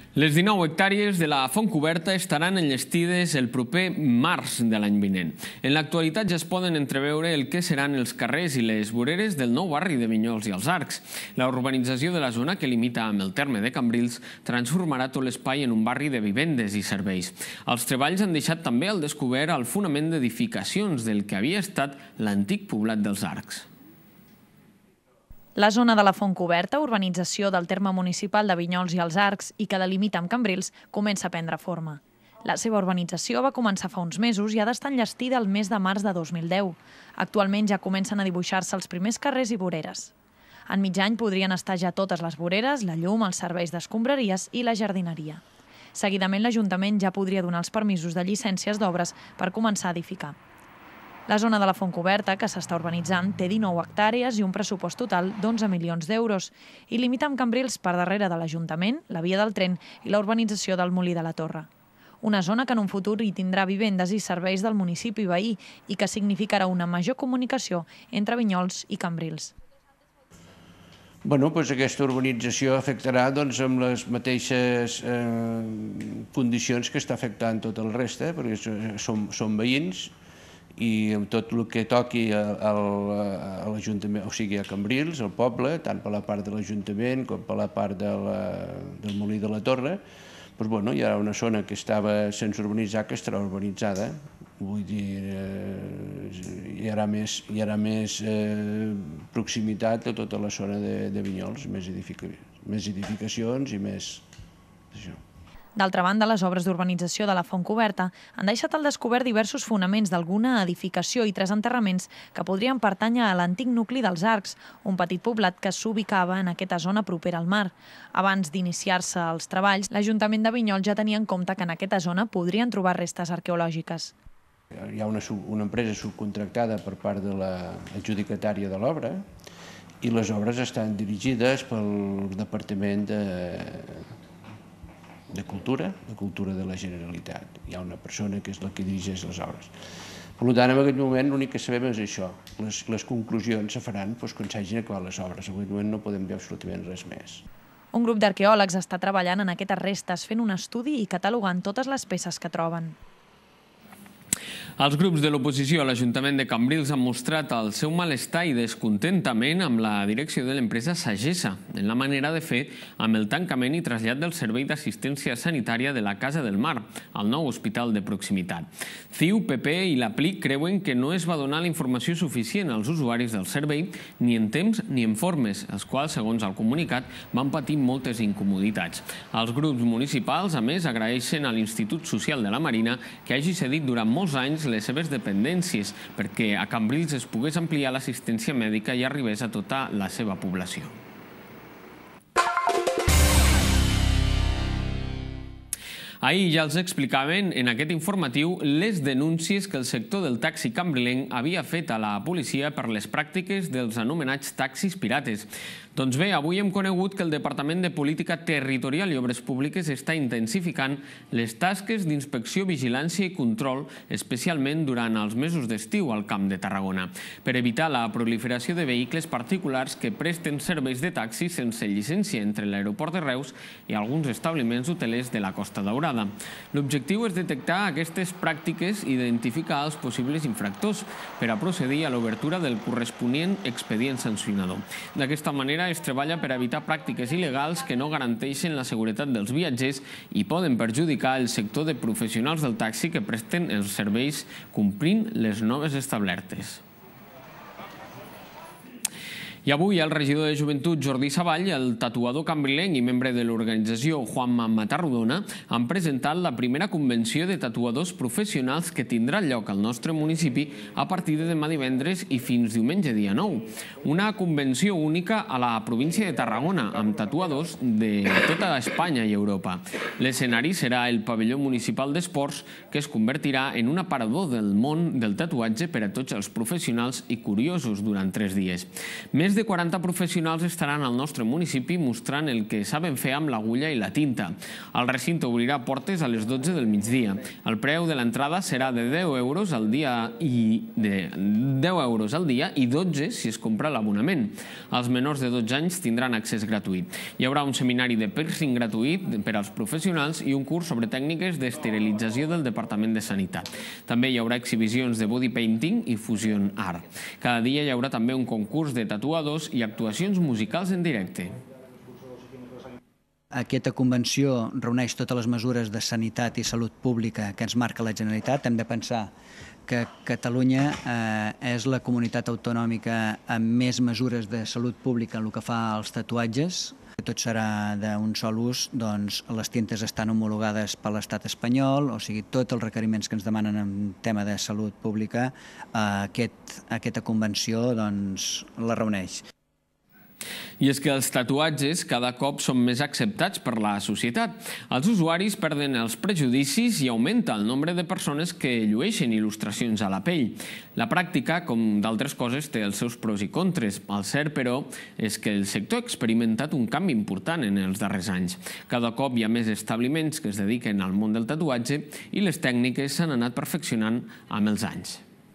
Les 19 hectàrees de la Fontcoberta estaran enllestides el proper març de l'any vinent. En l'actualitat ja es poden entreveure el que seran els carrers i les voreres del nou barri de Vinyols i els Arcs. La urbanització de la zona, que limita amb el terme de Cambrils, transformarà tot l'espai en un barri de vivendes i serveis. Els treballs han deixat també al descobert el fonament d'edificacions del que havia estat l'antic poblat dels Arcs. La zona de la Fontcoberta, urbanització del terme municipal de Vinyols i els Arcs i que delimita amb Cambrils, comença a prendre forma. La seva urbanització va començar fa uns mesos i ha d'estar enllestida el mes de març de 2010. Actualment ja comencen a dibuixar-se els primers carrers i voreres. En mig any podrien estar ja totes les voreres, la llum, els serveis d'escombraries i la jardineria. Seguidament, l'Ajuntament ja podria donar els permisos de llicències d'obres per començar a edificar. La zona de la Fontcoberta, que s'està urbanitzant, té 19 hectàrees i un pressupost total d'11 milions d'euros i limita amb Cambrils per darrere de l'Ajuntament, la via del tren i la urbanització del Molí de la Torre. Una zona que en un futur hi tindrà vivendes i serveis del municipi veí i que significarà una major comunicació entre Vinyols i Cambrils. Aquesta urbanització afectarà amb les mateixes condicions que està afectant tot el reste, perquè són veïns, i amb tot el que toqui a l'Ajuntament, o sigui a Cambrils, al poble, tant per la part de l'Ajuntament com per la part del Molí de la Torre, hi ha una zona que estava sense urbanitzar que estarà urbanitzada. Vull dir, hi haurà més proximitat a tota la zona de Vinyols, més edificacions i més això. D'altra banda, les obres d'urbanització de la Fontcoberta han deixat al descobert diversos fonaments d'alguna edificació i 3 enterraments que podrien pertànyer a l'antic nucli dels Arcs, un petit poblat que s'ubicava en aquesta zona propera al mar. Abans d'iniciar-se els treballs, l'Ajuntament de Vinyols ja tenia en compte que en aquesta zona podrien trobar restes arqueològiques. Hi ha una empresa subcontractada per part de l'adjudicatària de l'obra i les obres estan dirigides pel Departament de Cultura de la Generalitat. Hi ha una persona que és la que dirigeix les obres. Per tant, en aquest moment l'únic que sabem és això. Les conclusions se faran quan s'hagin acabat les obres. En aquest moment no podem dir absolutament res més. Un grup d'arqueòlegs està treballant en aquestes restes, fent un estudi i catalogant totes les peces que troben. Els grups de l'oposició a l'Ajuntament de Cambrils han mostrat el seu malestar i descontentament amb la direcció de l'empresa Sagessa en la manera de fer amb el tancament i trasllat del servei d'assistència sanitària de la Casa del Mar, al nou hospital de proximitat. CiU, PP i la PLIC creuen que no es va donar la informació suficient als usuaris del servei ni en temps ni en formes, els quals, segons el comunicat, van patir moltes incomoditats. Els grups municipals, a més, agraeixen a l'Institut Social de la Marina que hagi cedit durant molts anys les seves dependències perquè a Cambrils es pogués ampliar l'assistència mèdica i arribés a tota la seva població. Ahir ja els explicaven en aquest informatiu les denúncies que el sector del taxi cambrilenc havia fet a la policia per les pràctiques dels anomenats taxis pirates. Doncs bé, avui hem conegut que el Departament de Política Territorial i Obres Públiques està intensificant les tasques d'inspecció, vigilància i control, especialment durant els mesos d'estiu al Camp de Tarragona, per evitar la proliferació de vehicles particulars que presten serveis de taxi sense llicència entre l'aeroport de Reus i alguns establiments hotelers de la Costa Daurada. L'objectiu és detectar aquestes pràctiques i identificar els possibles infractors per a procedir a l'obertura del corresponent expedient sancionador. D'aquesta manera es treballa per evitar pràctiques il·legals que no garanteixen la seguretat dels viatgers i poden perjudicar el sector de professionals del taxi que presten els serveis complint les noves establertes. I avui el regidor de Joventut Jordi Savall, el tatuador cambrilenc i membre de l'organització Juanma Matarrodona han presentat la primera convenció de tatuadors professionals que tindrà lloc al nostre municipi a partir de demà divendres i fins diumenge dia 9. Una convenció única a la província de Tarragona amb tatuadors de tota Espanya i Europa. L'escenari serà el pavelló municipal d'esports que es convertirà en un aparador del món del tatuatge per a tots els professionals i curiosos durant 3 dies. Més Més de 40 professionals estaran al nostre municipi mostrant el que saben fer amb l'agulla i la tinta. El recinte obrirà portes a les 12 del migdia. El preu de l'entrada serà de 10 euros al dia i 12 si es compra l'abonament. Els menors de 12 anys tindran accés gratuït. Hi haurà un seminari de piercing gratuït per als professionals i un curs sobre tècniques d'esterilització del Departament de Sanitat. També hi haurà exhibicions de body painting i fusion art. Cada dia hi haurà també un concurs de tatuadors i actuacions musicals en directe. Aquesta convenció reuneix totes les mesures de sanitat i salut pública que ens marca la Generalitat. Hem de pensar que Catalunya és la comunitat autonòmica amb més mesures de salut pública en el que fa als tatuatges. Tot serà d'un sol ús, doncs les tintes estan homologades per l'estat espanyol, o sigui, tots els requeriments que ens demanen en tema de salut pública, aquesta convenció doncs la reuneix. I és que els tatuatges cada cop són més acceptats per la societat. Els usuaris perden els prejudicis i augmenta el nombre de persones que llueixen il·lustracions a la pell. La pràctica, com d'altres coses, té els seus pros i contres. El cert, però, és que el sector ha experimentat un canvi important en els darrers anys. Cada cop hi ha més establiments que es dediquen al món del tatuatge i les tècniques s'han anat perfeccionant amb els anys.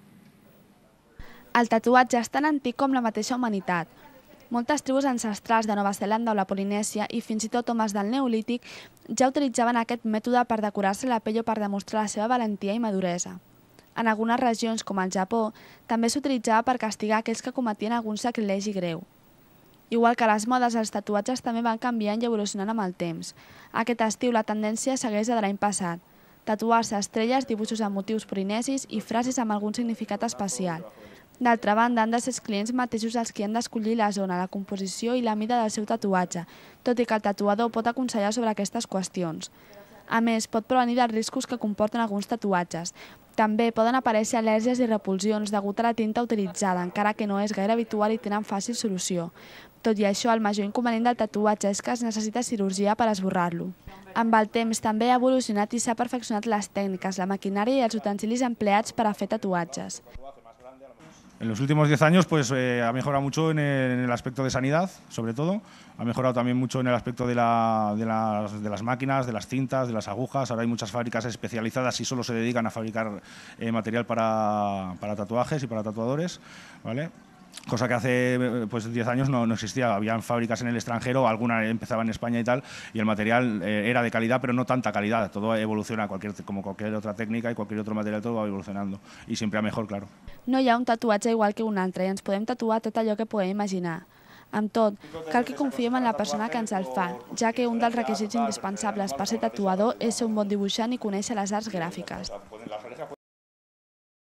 El tatuatge és tan antic com la mateixa humanitat. Moltes tribus ancestrals de Nova Zelanda o la Polinèsia i fins i tot homes del Neolític ja utilitzaven aquest mètode per decorar-se la pell o per demostrar la seva valentia i maduresa. En algunes regions, com el Japó, també s'utilitzava per castigar aquells que cometien algun sacrilegi greu. Igual que les modes, els tatuatges també van canviant i evolucionant amb el temps. Aquest estiu la tendència segueix de l'any passat. Tatuar-se estrelles, dibuixos amb motius polinesis i frases amb algun significat especial. D'altra banda, han de ser els clients mateixos els qui han d'escollir la zona, la composició i la mida del seu tatuatge, tot i que el tatuador pot aconsellar sobre aquestes qüestions. A més, pot prevenir dels riscos que comporten alguns tatuatges. També poden aparèixer al·lèrgies i repulsions degut a la tinta utilitzada, encara que no és gaire habitual i tenen fàcil solució. Tot i això, el major inconvenient del tatuatge és que es necessita cirurgia per esborrar-lo. Amb el temps també ha evolucionat i s'ha perfeccionat les tècniques, la maquinària i els utensilis empleats per a fer tatuatges. En los últimos 10 años ha mejorado mucho en el aspecto de sanidad, sobre todo. Ha mejorado también mucho en el aspecto de las máquinas, de las cintas, de las agujas. Ahora hay muchas fábricas especializadas y solo se dedican a fabricar material para tatuajes y para tatuadores, ¿vale? Cosa que hace 10 años no existía. Habían fábricas en el extranjero, algunas empezaban en España y tal, y el material era de calidad, pero no tanta calidad. Todo evoluciona, como cualquier otra técnica y cualquier otro material, todo va evolucionando. Y siempre a mejor, claro. No hi ha un tatuatge igual que un altre i ens podem tatuar tot allò que podem imaginar. Amb tot, cal que confiem en la persona que ens el fa, ja que un dels requisits indispensables per ser tatuador és ser un bon dibuixant i conèixer les arts gràfiques.